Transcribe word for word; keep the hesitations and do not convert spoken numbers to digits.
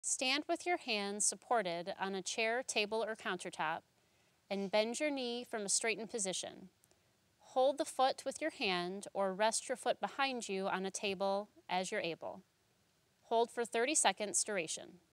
Stand with your hands supported on a chair, table, or countertop, and bend your knee from a straightened position. Hold the foot with your hand or rest your foot behind you on a table as you're able. Hold for thirty seconds duration.